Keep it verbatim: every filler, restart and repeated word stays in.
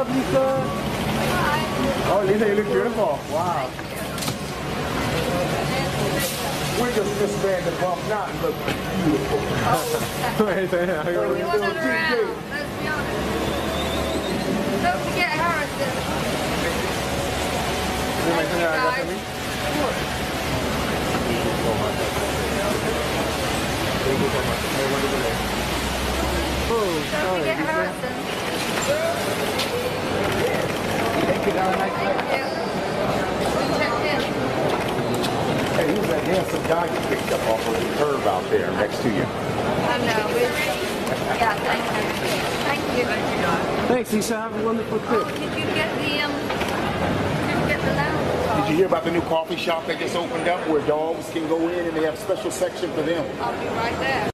Lisa. Hi. Oh, Lisa, you look beautiful. Wow. We just Miss Vanderpump, not look beautiful. Oh. Wait, wait, wait. We want it around. Let's be honest. Don't forget Harrison. Thank you, guys. Oh, Don't sorry. forget Harrison. Thank you, darling. Thank you. We checked in. Hey, who's that handsome guy you picked up off of the curb out there next to you? I know. We, yeah, thank you. Thank you. Thank you, guys. Thanks, Lisa. Have a wonderful trip. Oh, did you get the, um, did you get the lounge? Did you hear about the new coffee shop that just opened up where dogs can go in and they have a special section for them? I'll be right there.